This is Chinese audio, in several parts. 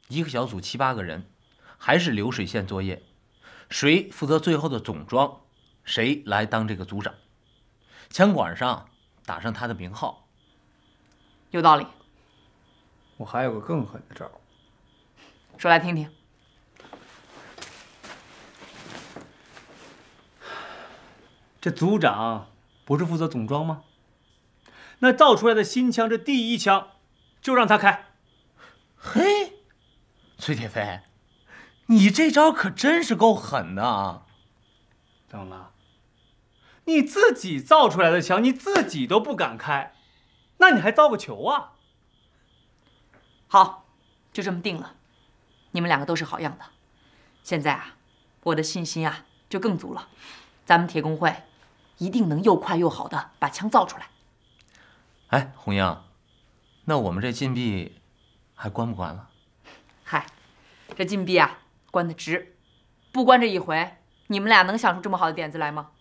一个小组7、8个人，还是流水线作业，谁负责最后的总装，谁来当这个组长。枪管上打上他的名号。 有道理。 我还有个更狠的招， 说来听听。 这组长不是负责总装吗？那造出来的新枪，这第一枪就让他开。 嘿，崔铁飞，你这招可真是够狠的啊！ 怎么了？你自己造出来的枪，你自己都不敢开，那你还造个球啊？ 好，就这么定了。你们两个都是好样的。现在啊，我的信心啊就更足了。咱们铁工会一定能又快又好的把枪造出来。 哎，红英，那我们这禁闭还关不关了？ 嗨，这禁闭啊关得值，不关这一回，你们俩能想出这么好的点子来吗？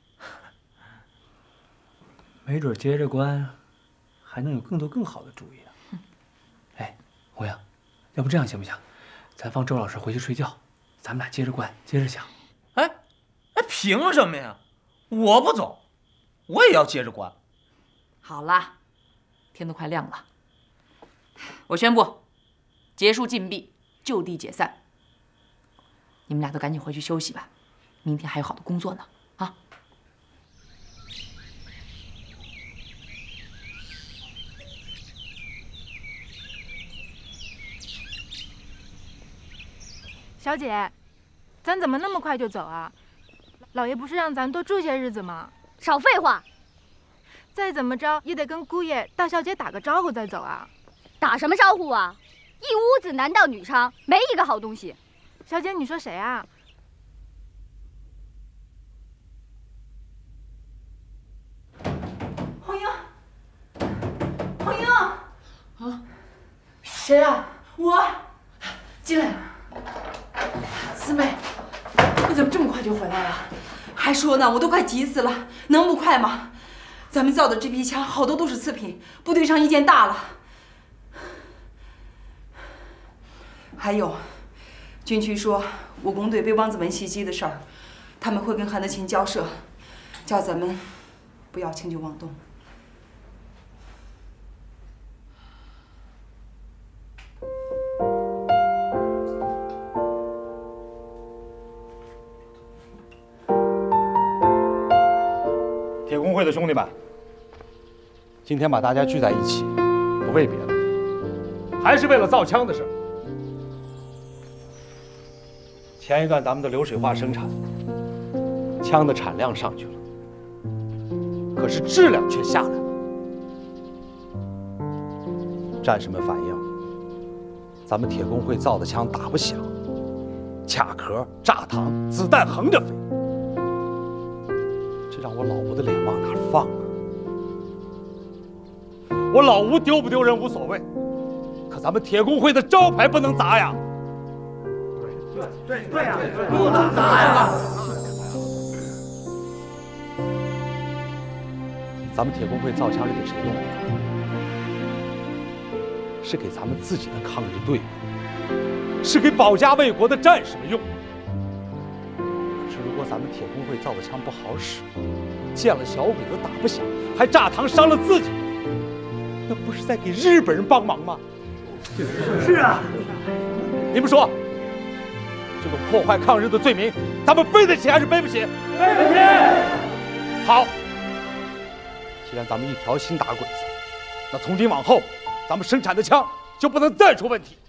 没准接着关，还能有更多更好的主意呢。哎，红英，要不这样行不行？咱放周老师回去睡觉，咱们俩接着关，接着想。 哎，凭什么呀？我不走，我也要接着关。 好啦，天都快亮了，我宣布结束禁闭，就地解散。你们俩都赶紧回去休息吧，明天还有好多工作呢。啊！ 小姐，咱怎么那么快就走啊？老爷不是让咱多住些日子吗？ 少废话！ 再怎么着也得跟姑爷、大小姐打个招呼再走啊！ 打什么招呼啊？一屋子男盗女娼，没一个好东西。 小姐，你说谁啊？ 红英，红英，啊，谁啊？我，进来。四妹，你怎么这么快就回来了？还说呢，我都快急死了，能不快吗？咱们造的这批枪好多都是次品，部队上意见大了。还有，军区说武工队被汪子文袭击的事儿，他们会跟韩德勤交涉，叫咱们不要轻举妄动。 铁工会的兄弟们，今天把大家聚在一起，不为别的，还是为了造枪的事儿。前一段咱们的流水化生产，枪的产量上去了，可是质量却下来了。战士们反映，咱们铁工会造的枪打不响，卡壳、炸膛、子弹横着飞。这让我老吴的脸往哪儿放啊？我老吴丢不丢人无所谓，可咱们铁工会的招牌不能砸呀！对呀，不能砸呀！咱们铁工会造枪是给谁用的？是给咱们自己的抗日队伍，是给保家卫国的战士们用的。如果咱们铁工会造的枪不好使，见了小鬼子打不响，还炸膛伤了自己，那不是在给日本人帮忙吗？是啊，你们说，这种破坏抗日的罪名，咱们背得起还是背不起？背得起。好，既然咱们一条心打鬼子，那从今往后，咱们生产的枪就不能再出问题。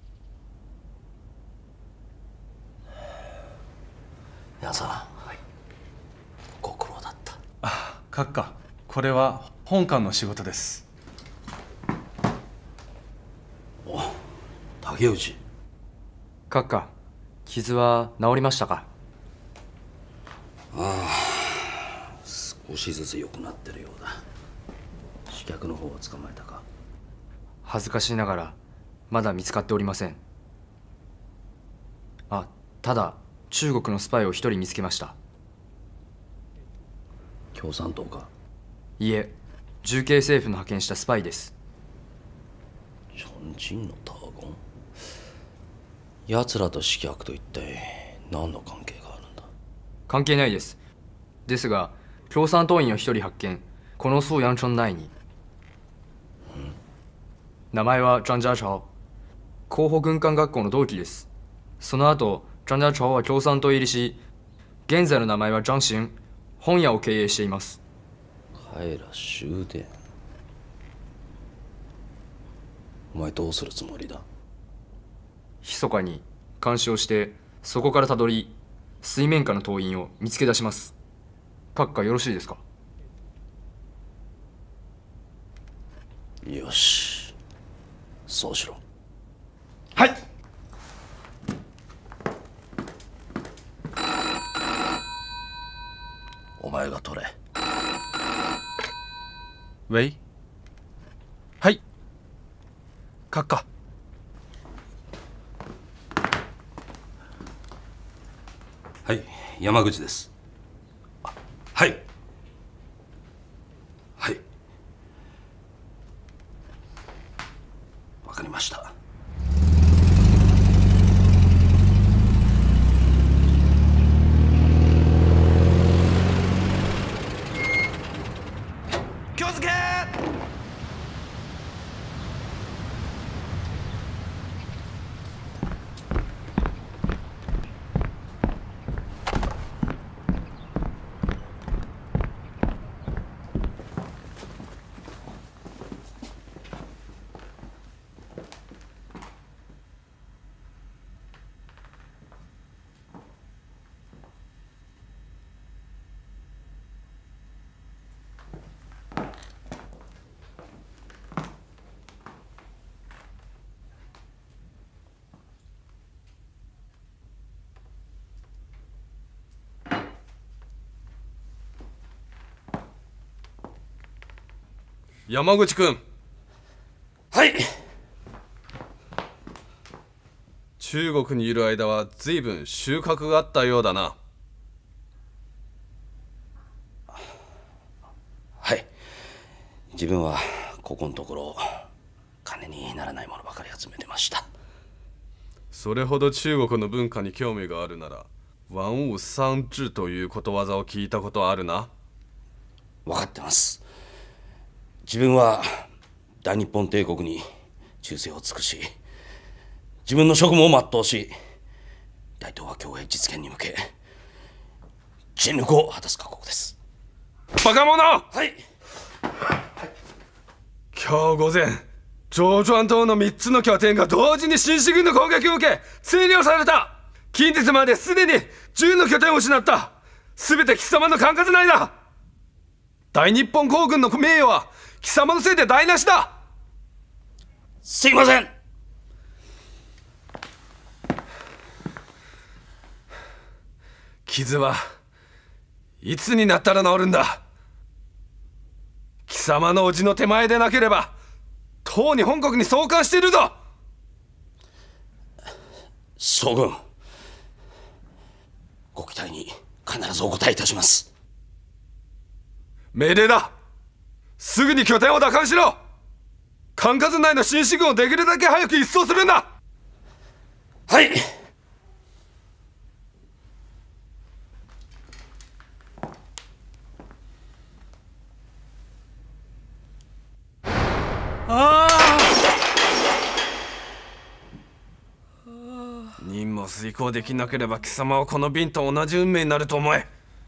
やつはご苦労だった。 あ、閣下、これは本館の仕事です。 お、竹内。 閣下、傷は治りましたか？ ああ、少しずつ良くなってるようだ。刺客の方は捕まえたか？ 恥ずかしながらまだ見つかっておりません。あ、ただ中国のスパイを一人見つけました。 共産党か？ いえ、重慶政府の派遣したスパイです。 重慶のターゴン。 奴らと刺客と一体何の関係があるんだ？ 関係ないです。ですが共産党員を一人発見。この苏陽村内に。名前は張家超。候補軍艦学校の同期です。その後張家超は共産党入りし、現在の名前は張新。本屋を経営しています。 平終電。お前どうするつもりだ？ 密かに監視をして、そこからたどり水面下の党員を見つけ出します。閣下よろしいですか？ よし、そうしろ。 はい。 お前が取れ。 喂。はい。閣下。 はい、山口です。はい。はい。わかりました。 気をつけ。山口君。 はい。 中国にいる間は随分収穫があったようだな。 はい。自分はここのところ金にならないものばかり集めてました。 それほど中国の文化に興味があるなら、玩物喪志ということわざを聞いたことあるな。 分かってます。自分は大日本帝国に忠誠を尽くし、自分の職務を全うし、大東亜共栄実現に向け尽力を果たす覚悟です。 バカ者！ はい。 今日午前、長川島の3つの拠点が同時に新四軍の攻撃を受け占領された。近日まですでに10の拠点を失った。すべて貴様の管轄内だ。大日本皇軍の名誉は貴様のせいで台無しだ。 すいません。 傷はいつになったら治るんだ。貴様の叔父の手前でなければ唐に本国に送還しているぞ。 将軍、ご期待に必ずお応えいたします。 命令だ。すぐに拠点を奪還しろ。管轄内の新四軍をできるだけ早く一掃するんだ。 はい。 任務を遂行できなければ貴様はこの瓶と同じ運命になると思え。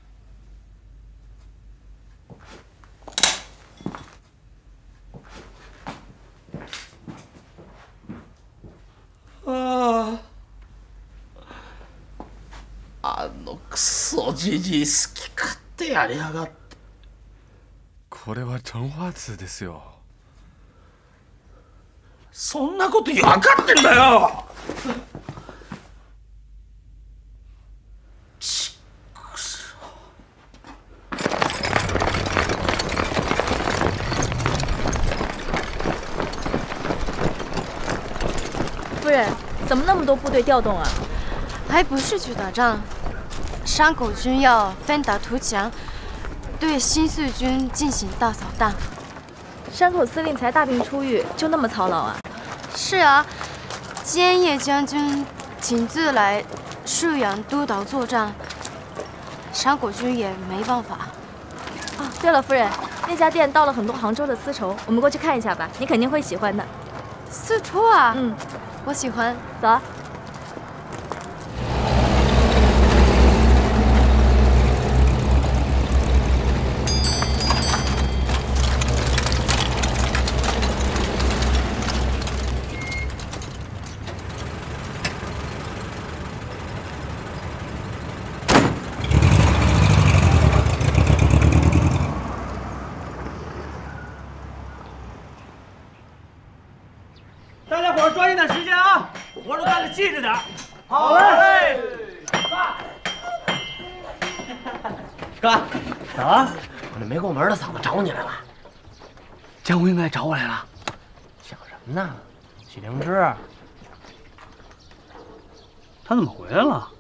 あのクソじじい好き勝手やりやがって。 これは陳化通ですよ。 そんなこと分かってんだよ。 夫人，怎么那么多部队调动啊？ 还不是去打仗，山口军要翻打图强，对新四军进行大扫荡。 山口司令才大病初愈，就那么操劳啊？ 是啊，菅野将军亲自来沭阳督导作战，山国君也没办法。 哦，对了，夫人，那家店到了很多杭州的丝绸，我们过去看一下吧，你肯定会喜欢的。 丝绸啊？ 嗯， 我喜欢。 走啊。 大家伙儿抓紧点时间啊，活都干得细致点。 好嘞。 哥， 啊， 我那没过门的嫂子找你来了。 江湖应该找我来了。 想什么呢？许灵芝， 他怎么回来了？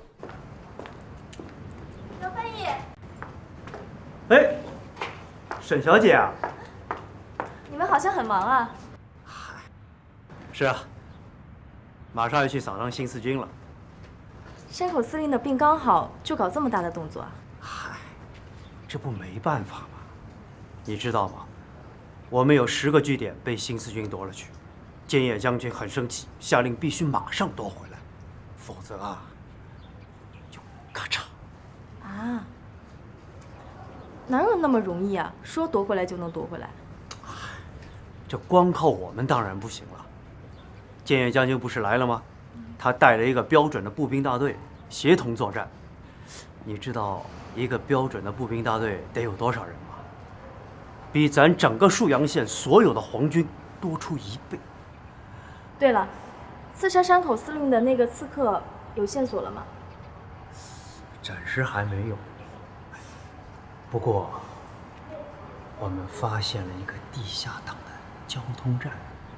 刘翻译。 哎，沈小姐啊。 你们好像很忙啊。 是啊，马上要去扫荡新四军了。 山口司令的病刚好，就搞这么大的动作啊？ 嗨，这不没办法吗？你知道吗？我们有10个据点被新四军夺了去，建业将军很生气，下令必须马上夺回来，否则啊，就咔嚓。 啊？哪有那么容易啊？说夺回来就能夺回来？ 这光靠我们当然不行了。建业将军不是来了吗？他带了一个标准的步兵大队，协同作战。你知道一个标准的步兵大队得有多少人吗？比咱整个沭阳县所有的皇军多出1倍。 对了，刺杀山口司令的那个刺客有线索了吗？ 暂时还没有。不过，我们发现了一个地下党的交通站。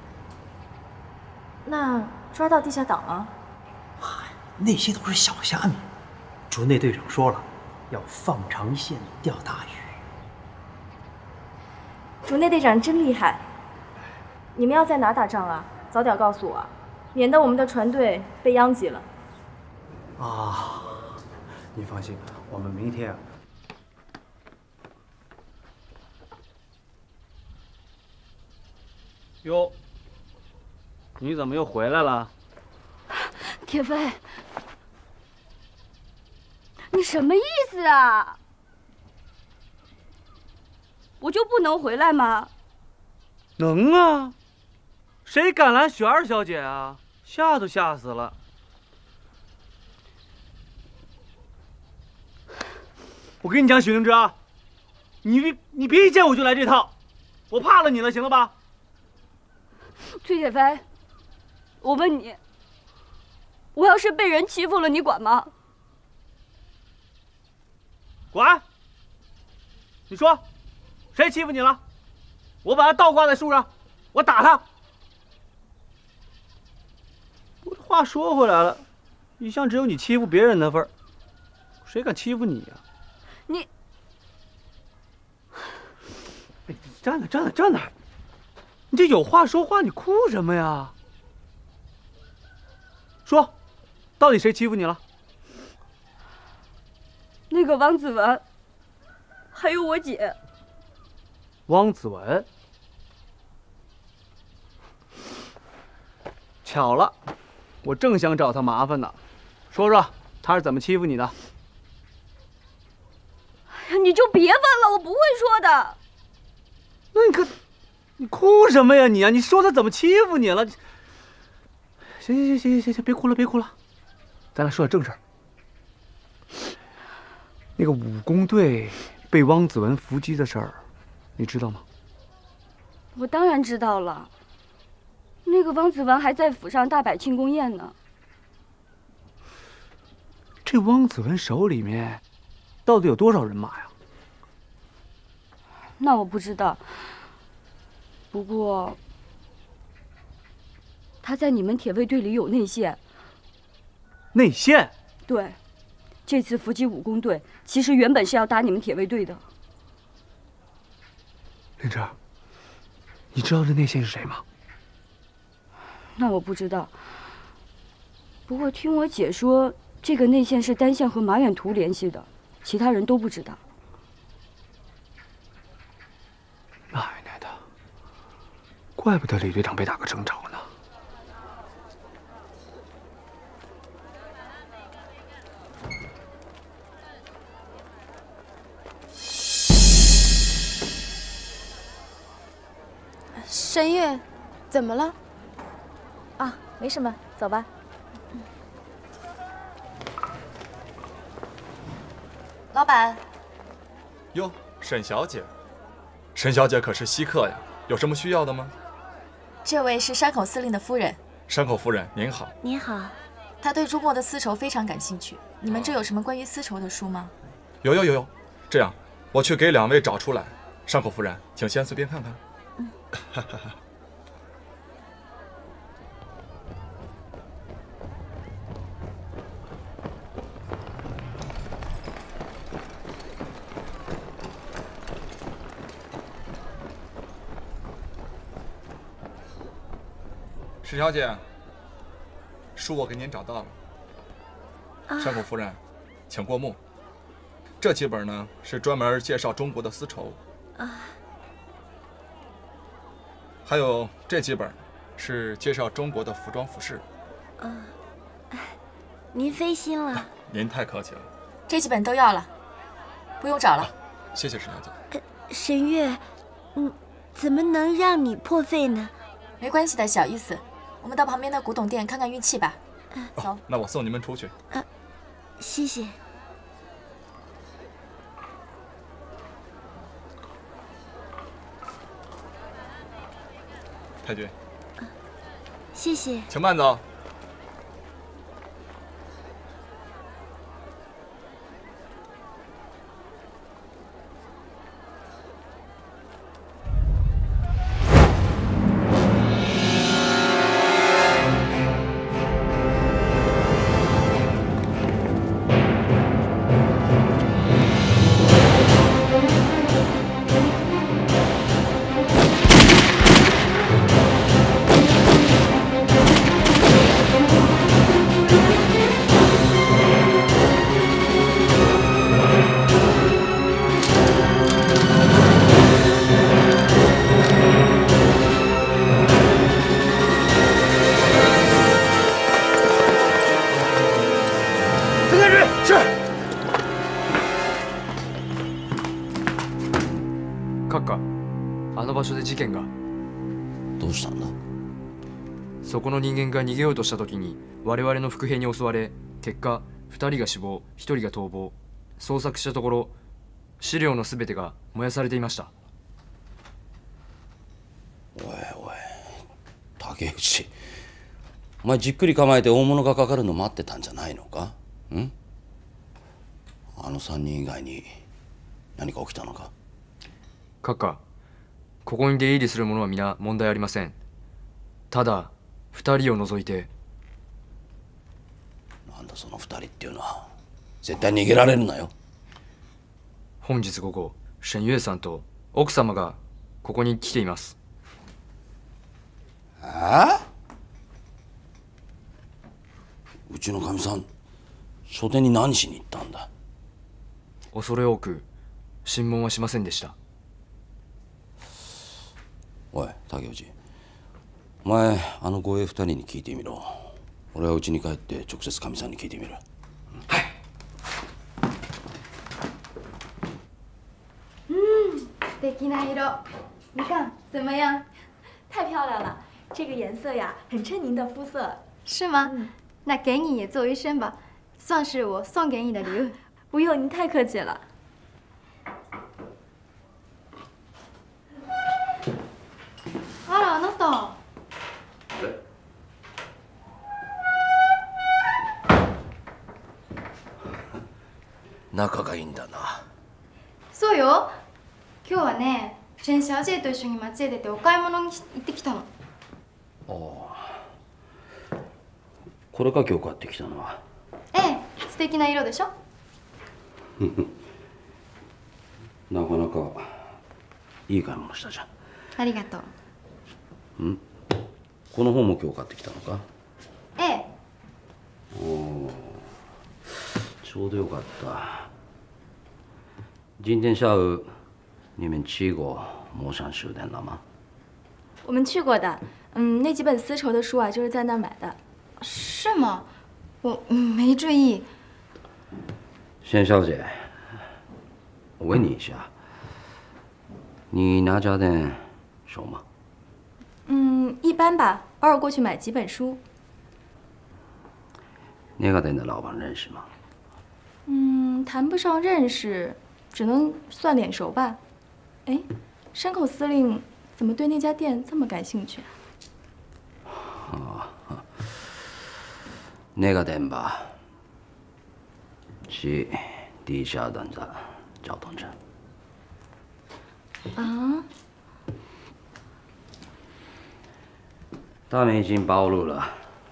那抓到地下党了？ 嗨，那些都是小虾米。竹内队长说了，要放长线钓大鱼。 竹内队长真厉害！你们要在哪打仗啊？早点告诉我，免得我们的船队被殃及了。 啊，你放心，我们明天啊。 哟，你怎么又回来了？ 铁飞，你什么意思啊？我就不能回来吗？ 能啊，谁敢拦雪儿小姐啊？吓都吓死了。我跟你讲，许灵芝啊，你别一见我就来这套，我怕了你了，行了吧？ 崔铁飞，我问你，我要是被人欺负了，你管吗？ 管！你说，谁欺负你了？我把他倒挂在树上，我打他。我话说回来了，一向只有你欺负别人的份儿，谁敢欺负你呀？ 你， 哎，站那，站那，站那！你这有话说话，你哭什么呀？说，到底谁欺负你了？ 那个王子文，还有我姐。 汪子文，巧了，我正想找他麻烦呢。说说他是怎么欺负你的？ 你就别问了，我不会说的。 那你可，你哭什么呀你啊？你说他怎么欺负你了？行，别哭了，别哭了，咱俩说点正事儿。那个武工队被汪子文伏击的事儿，你知道吗？ 我当然知道了。那个汪子文还在府上大摆庆功宴呢。 这汪子文手里面到底有多少人马呀？ 那我不知道。不过他在你们铁卫队里有内线。 内线？ 对，这次伏击武工队，其实原本是要打你们铁卫队的。 灵芝，你知道这内线是谁吗？ 那我不知道。 不过听我姐说，这个内线是单向和马远图联系的，其他人都不知道。 奶奶的，怪不得李队长被打个正着呢。 沈月，怎么了？ 啊，没什么，走吧。 老板。 哟，沈小姐，沈小姐可是稀客呀，有什么需要的吗？ 这位是山口司令的夫人。 山口夫人您好。 您好。她对中国的丝绸非常感兴趣，你们这有什么关于丝绸的书吗？ 有，这样，我去给2位找出来。山口夫人，请先随便看看。沈小姐，书我给您找到了。山口夫人，请过目。这几本呢是专门介绍中国的丝绸。还有这几本是介绍中国的服装服饰。 您费心了。 您太客气了。 这几本都要了，不用找了。 谢谢沈小姐。 沈月，怎么能让你破费呢？没关系的，小意思。我们到旁边的古董店看看运气吧。走。 那我送你们出去。 谢谢。 太君。 谢谢。 请慢走。 事件が。 どうしたんだ？ そこの人間が逃げようとした時に我々の伏兵に襲われ、結果2人が死亡、1人が逃亡。捜索したところ資料の全てが燃やされていました。 おい竹内、お前じっくり構えて大物がかかるの待ってたんじゃないのか？あの3人以外に何か起きたのか？ 閣下、ここに出入りする者は皆問題ありません。ただ2人を除いて。 なんだその2人っていうのは。絶対逃げられるなよ。 本日午後、沈月さんと奥様がここに来ています。 ああ？うちのかみさん、書店に何しに行ったんだ？ 恐れ多く審問はしませんでした。 おい竹内、お前あの護衛2人に聞いてみろ。俺はうちに帰って直接かみさんに聞いてみる。 はい。素敵な色，你看怎么样？太漂亮了，这个颜色呀，很衬您的肤色。 是吗？那给你也做一身吧，算是我送给你的礼物。 不用，您太客气了。 あら、あなた。 仲がいいんだな。 そうよ。今日はね、沈小姐と一緒に街へ出てお買い物に行ってきたの。 ああ、これか今日買ってきたのは。 ええ、素敵な色でしょ。 なかなかいい買い物したじゃん。 ありがとう。 この本も今日買ってきたのか？ ええ。 说的よかった。今天下午你们去过魔山书店了吗？ 我们去过的，那几本丝绸的书啊，就是在那儿买的。 是吗？我没注意。 仙小姐，我问你一下，你那家店熟吗？ 一般吧，偶尔过去买几本书。 那家店的老板认识吗？ 谈不上认识，只能算脸熟吧。哎，山口司令怎么对那家店这么感兴趣啊？ 那家店吧，是地下段的交通站。 啊？ 他们已经暴露了。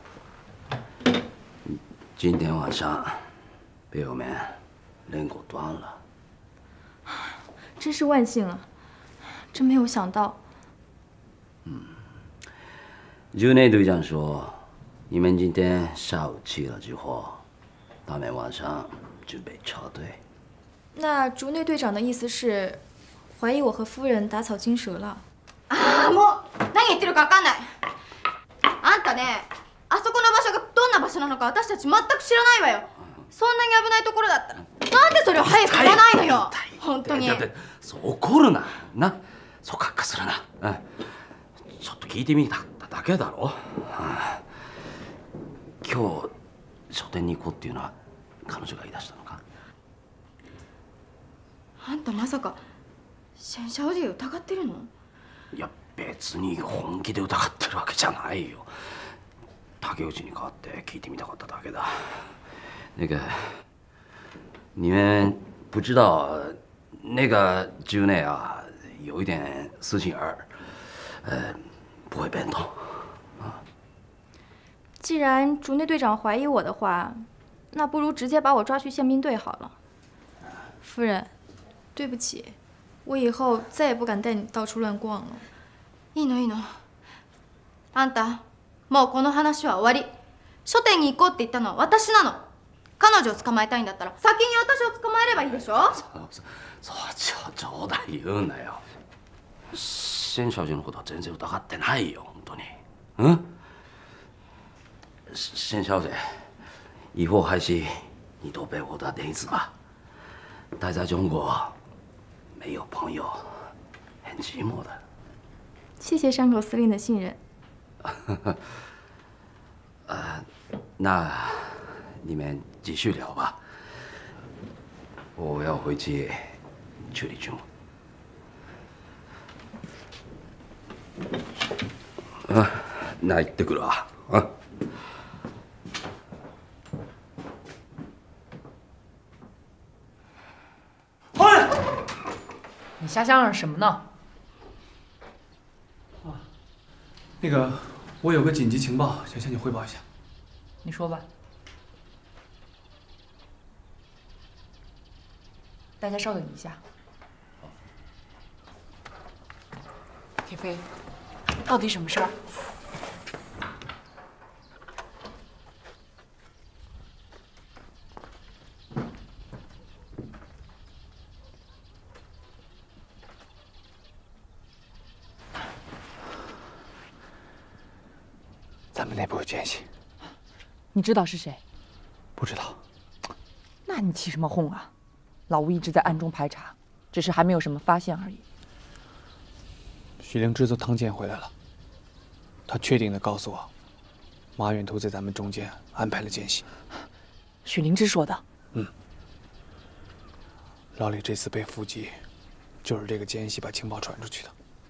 今天晚上被我们连锅端了。 真是万幸啊！真没有想到。 竹内队长说，你们今天下午去了之后，他们晚上就被撤退。 那竹内队长的意思是，怀疑我和夫人打草惊蛇了。 ああ、もう何言ってるか分かんない。あんたね、あそこの場所がどんな場所なのか私たち全く知らないわよ。そんなに危ないところだったら、なんでそれを早く言わないのよ。本当に。 そう怒るな。そうかっかするな。ちょっと聞いてみただけだろ。今日書店に行こうっていうのは彼女が言い出したのか？ あんたまさか仙小姐疑ってるの？ いや別に本気で疑ってるわけじゃないよ。竹内に代わって聞いてみたかっただけだ。那个，你们不知道那个竹内啊，有一点私心儿，不会变通。 既然竹内队长怀疑我的话，那不如直接把我抓去宪兵队好了。夫人，对不起，我以后再也不敢带你到处乱逛了。 いいのいいの。あんた、もうこの話は終わり。書店に行こうって言ったのは私なの。彼女を捕まえたいんだったら先に私を捕まえればいいでしょ。 そう冗談言うなよ。仙小姐のことは全然疑ってないよ、本当に。仙小姐，以后还是你多陪我多点日子吧。待在中国，没有朋友，很寂寞的。 谢谢山口司令的信任。 那你们继续聊吧。我要回去处理军务。那行ってくるわ。 你瞎嚷嚷什么呢？ 那个，我有个紧急情报，想向你汇报一下。 你说吧。大家稍等一下。铁飞，到底什么事儿？ 咱们内部有奸细。 你知道是谁？ 不知道。 那你起什么哄啊？老吴一直在暗中排查，只是还没有什么发现而已。 许灵芝从汤健回来了，他确定地告诉我，马远图在咱们中间安排了奸细。 许灵芝说的。 老李这次被伏击，就是这个奸细把情报传出去的。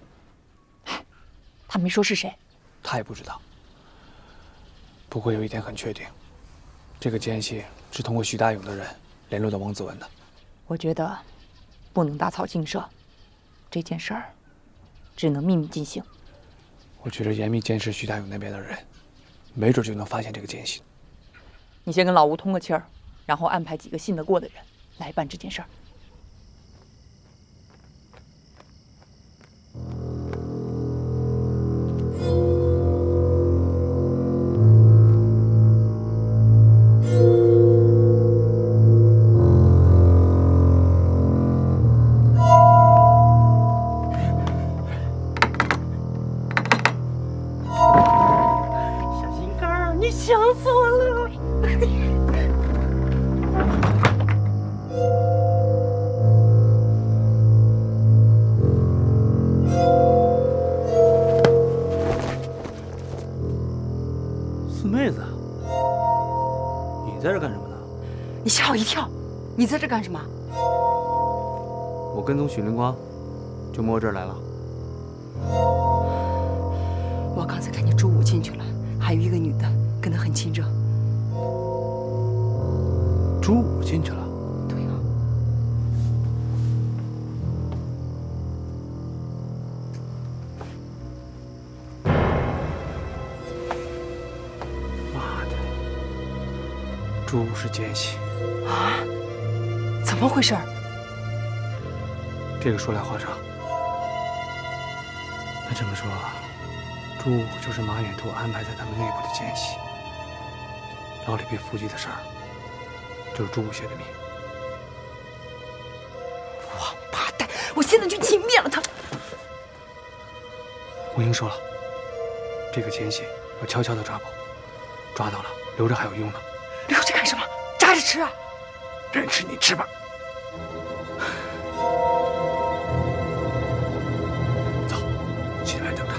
他没说是谁。 他也不知道。不过有一点很确定，这个奸细是通过徐大勇的人联络到王子文的。 我觉得不能打草惊蛇，这件事儿只能秘密进行。 我觉得严密监视徐大勇那边的人，没准就能发现这个奸细。 你先跟老吴通个气儿，然后安排几个信得过的人来办这件事儿。 想死我了！ 四妹子，你在这干什么呢？ 你吓我一跳！你在这干什么？ 我跟踪许灵光，就摸这儿来了。 我刚才看见朱武进去了，还有一个女的跟他很亲热。 朱武进去了？ 对啊。 妈的，朱武是奸细啊？怎么回事？ 这个说来话长。那这么说，朱武就是马远图安排在他们内部的奸细。老李被伏击的事儿，就是朱武写的密。 王八蛋！我现在就去灭了他！ 吴英说了，这个奸细要悄悄的抓捕，抓到了留着还有用呢。 留着干什么？炸着吃啊！ 任吃你吃吧。走，起来等着。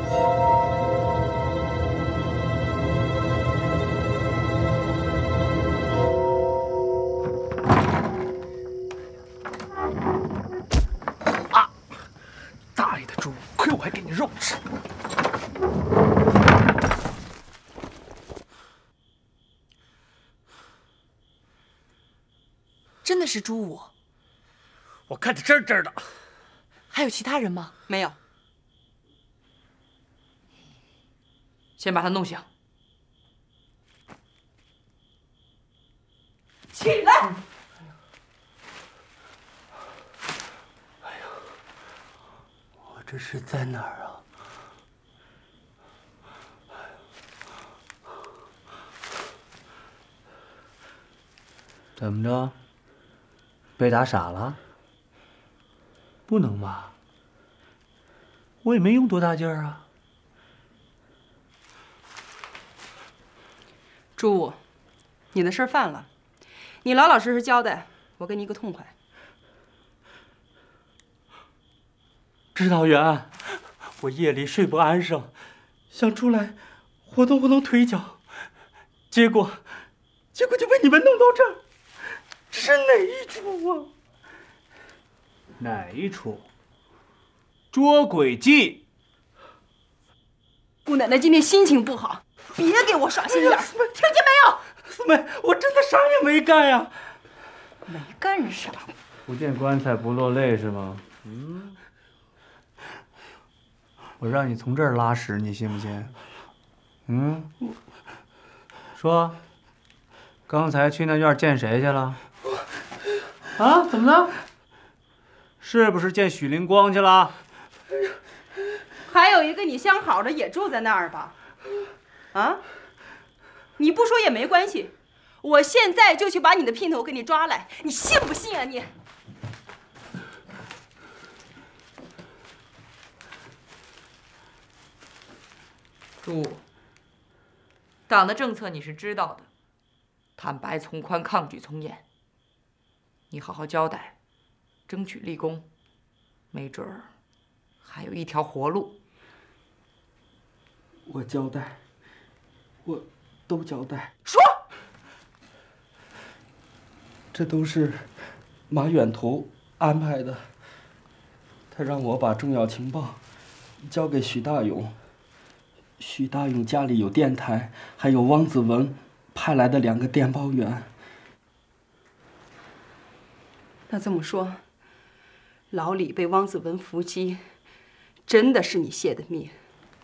啊！大爷的猪，亏我还给你肉吃。 真的是朱武， 我看得真真的。 还有其他人吗？没有。先把他弄醒。起来！ 我这是在哪儿啊？怎么着？被打傻了？不能吧？我也没用多大劲儿啊。 朱武，你的事儿犯了，你老老实实交代，我给你一个痛快。 指导员，我夜里睡不安生，想出来活动活动腿脚，结果就被你们弄到这儿，这是哪一出啊？哪一出？捉鬼记。 姑奶奶今天心情不好，别给我耍心眼儿，听见没有？ 四妹，我真的啥也没干呀。 没干啥？ 不见棺材不落泪是吗？嗯。我让你从这儿拉屎，你信不信？嗯。说，刚才去那院见谁去了？啊？怎么了？是不是见许灵光去了？ 还有一个你相好的也住在那儿吧？啊？你不说也没关系，我现在就去把你的姘头给你抓来，你信不信啊你？ 朱武，党的政策你是知道的，坦白从宽，抗拒从严。你好好交代，争取立功，没准儿还有一条活路。 我交代，我都交代。 说， 这都是马远图安排的。他让我把重要情报交给许大勇。许大勇家里有电台，还有汪子文派来的2个电报员。 那这么说，老李被汪子文伏击，真的是你泄的密？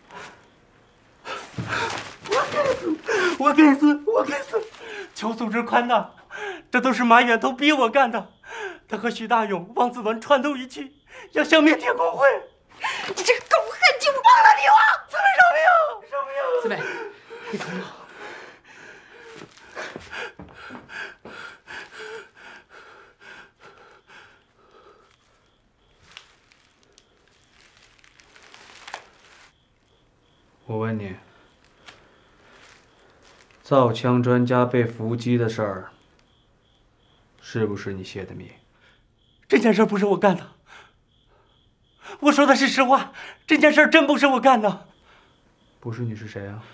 我该死！我该死！求组织宽大，这都是马远图逼我干的。他和许大勇、汪子文串通一气，要消灭铁工会。 你这个狗汉就忘了你了！ 四妹饶命！饶命！ 四妹，你冲了。 我问你， 造枪专家被伏击的事儿，是不是你泄的密？ 这件事不是我干的。我说的是实话，这件事真不是我干的。 不是你是谁啊？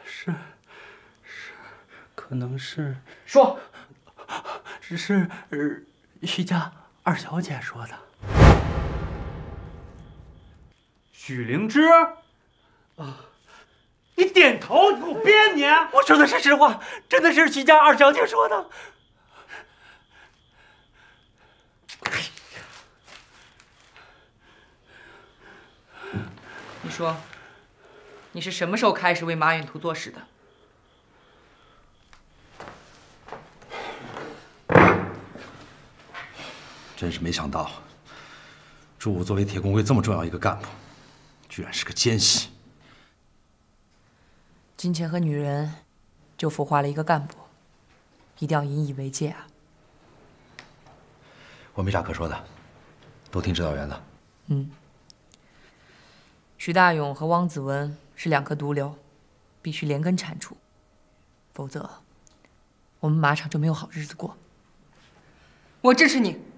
可能是说， 是徐家二小姐说的。 许灵芝？啊！你点头，你给我编你！ 我说的是实话，真的是徐家二小姐说的。 你说，你是什么时候开始为马远图做事的？ 真是没想到，朱武作为铁工会这么重要一个干部，居然是个奸细。 金钱和女人，就腐化了一个干部，一定要引以为戒啊！ 我没啥可说的，都听指导员的。 徐大勇和汪子文是两颗毒瘤，必须连根铲除，否则我们马场就没有好日子过。我支持你。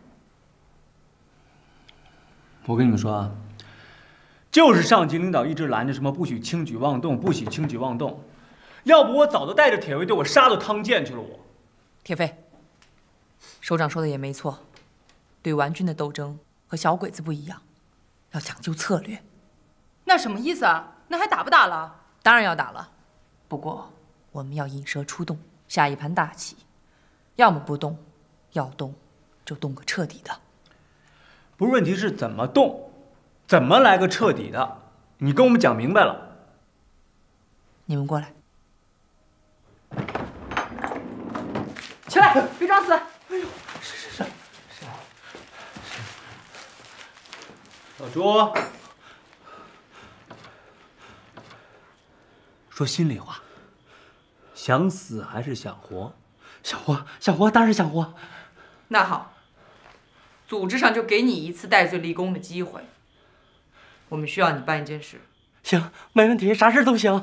我跟你们说啊，就是上级领导一直拦着什么不许轻举妄动，不许轻举妄动，要不我早就带着铁卫队我杀到汤涧去了。我， 铁飞，首长说的也没错，对顽军的斗争和小鬼子不一样，要讲究策略。 那什么意思啊？那还打不打了？ 当然要打了，不过我们要引蛇出洞，下一盘大棋，要么不动，要动就动个彻底的。 不是，问题是怎么动，怎么来个彻底的？你跟我们讲明白了。 你们过来， 起来，别装死！ 哎呦，是。老朱，说心里话，想死还是想活？ 想活，当然想活。 那好，组织上就给你一次戴罪立功的机会。我们需要你办一件事。 行，没问题，啥事都行。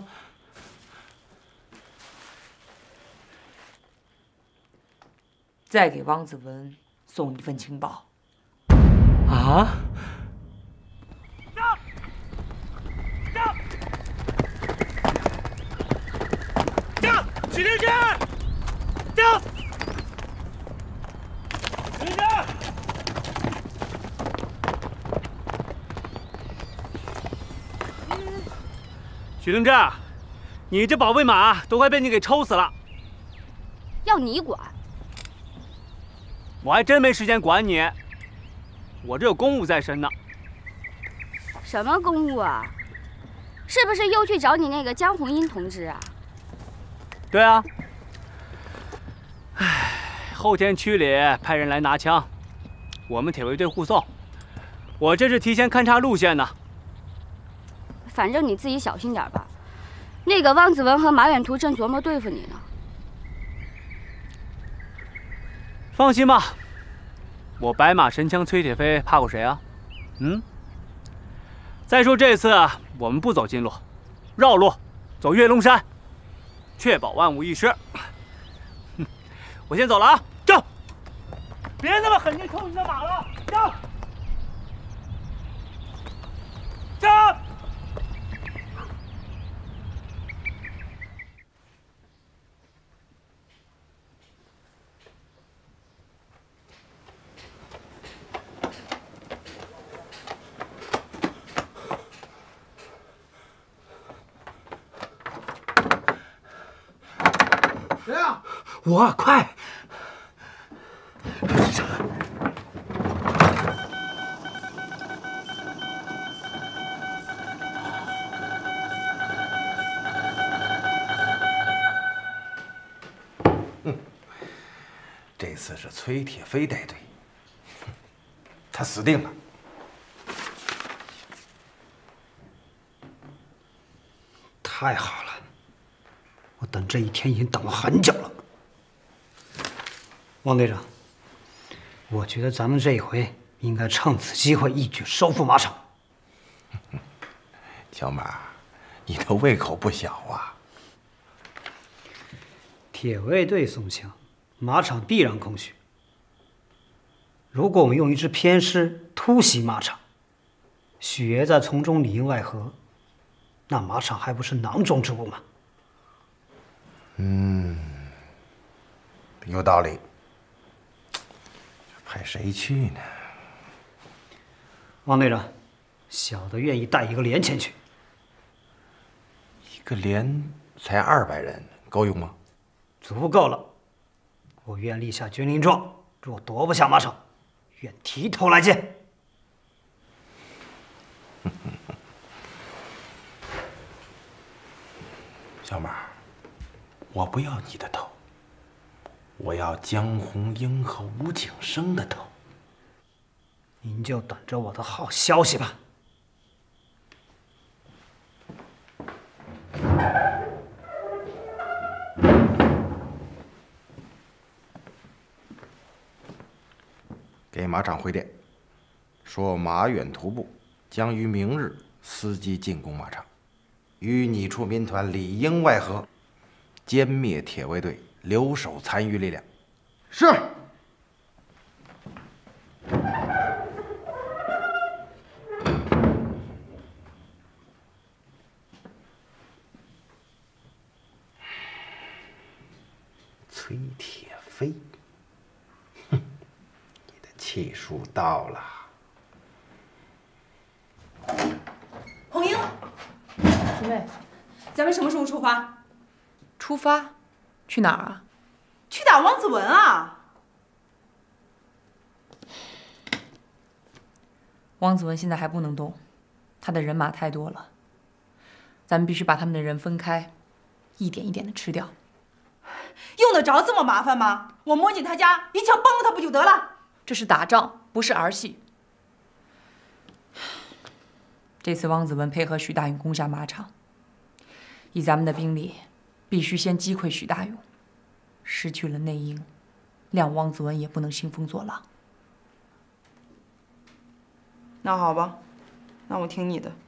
再给汪子文送一份情报。 啊？ 许灵芝， 许灵芝，你这宝贝马都快被你给抽死了， 要你管？ 我还真没时间管你，我这有公务在身呢。 什么公务啊？是不是又去找你那个江红英同志啊？ 对啊。唉，后天区里派人来拿枪，我们铁卫队护送。我这是提前勘察路线呢。 反正你自己小心点吧。那个汪子文和马远图正琢磨对付你呢。 放心吧，我白马神枪崔铁飞怕过谁啊？再说这次我们不走近路，绕路，走跃龙山，确保万无一失。我先走了啊，走！别那么狠劲抽你的马了，走！走！ 谁呀？ 我快！ 这次是崔铁飞带队，他死定了。 太好了，我等这一天已经等了很久了。汪队长，我觉得咱们这一回应该趁此机会一举收复马场。 小马，你的胃口不小啊。 铁卫队送枪，马场必然空虚。如果我们用一支偏师突袭马场，许爷在从中里应外合，那马场还不是囊中之物吗？ 有道理。派谁去呢？ 王队长，小的愿意带一个连前去。 一个连才200人，够用吗？ 足够了。我愿立下军令状，若夺不下马场，愿提头来见。 小马，我不要你的头，我要江红英和吴景生的头。 您就等着我的好消息吧。 给马场回电，说马远图部将于明日伺机进攻马场，与你处民团里应外合，歼灭铁卫队留守残余力量。 是。 崔铁飞，哼，你的气数到了。 红英，师妹，咱们什么时候出发？出发？去哪儿啊？ 去打王子文啊！ 王子文现在还不能动，他的人马太多了，咱们必须把他们的人分开，一点一点的吃掉。 用得着这么麻烦吗？我摸进他家，一枪崩了他不就得了？ 这是打仗，不是儿戏。这次汪子文配合许大勇攻下马场，以咱们的兵力，必须先击溃许大勇。失去了内应，谅汪子文也不能兴风作浪。 那好吧，那我听你的。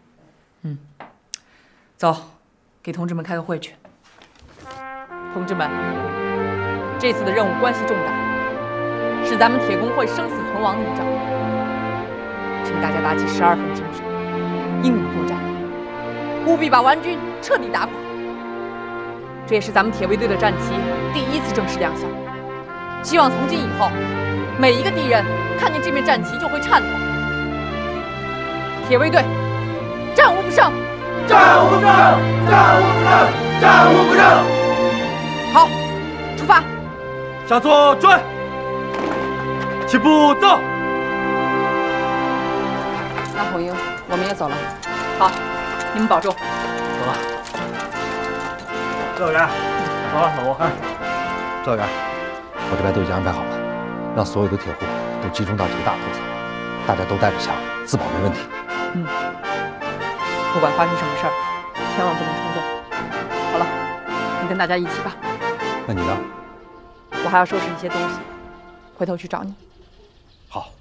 走，给同志们开个会去。同志们，这次的任务关系重大，是咱们铁工会生死存亡的一仗，请大家打起12分精神，英勇作战，务必把顽军彻底打垮。这也是咱们铁卫队的战旗第1次正式亮相。希望从今以后，每一个敌人看见这面战旗就会颤抖。铁卫队，战无不胜！ 战无不胜！战无不胜！战无不胜！ 好，出发！ 向左转，起步走。 那红英，我们也走了。好，你们保重。 走了。赵员，走了，老吴。 赵员，我这边都已经安排好了，让所有的铁户都集中到这个大坡上，大家都带着枪，自保没问题。 不管发生什么事儿，千万不能冲动。好了，你跟大家一起吧。 那你呢？ 我还要收拾一些东西，回头去找你。 好。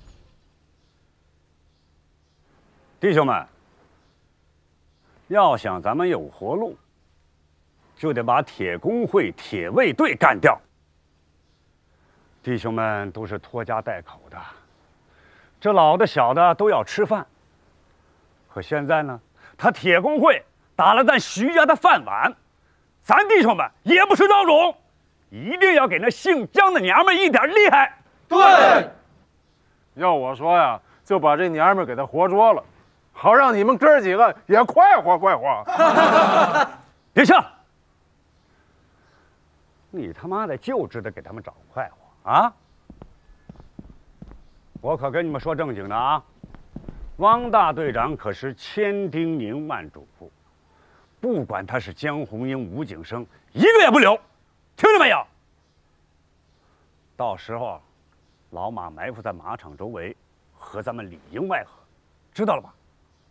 弟兄们，要想咱们有活路，就得把铁工会、铁卫队干掉。弟兄们都是拖家带口的，这老的小的都要吃饭。可现在呢，他铁工会打了咱徐家的饭碗，咱弟兄们也不是孬种，一定要给那姓姜的娘们一点厉害。 对，要我说呀，就把这娘们给他活捉了，好让你们哥几个也快活快活。 别笑，你他妈的就知道给他们找快活啊！我可跟你们说正经的啊，汪大队长可是千叮咛万嘱咐，不管他是江红英、吴景生，一个也不留，听着没有？到时候，老马埋伏在马场周围，和咱们里应外合，知道了吧？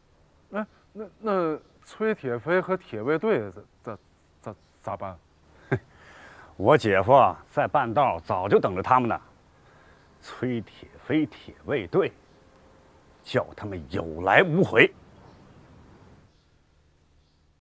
那崔铁飞和铁卫队咋办？ 我姐夫啊，在半道早就等着他们呢。崔铁飞铁卫队，叫他们有来无回。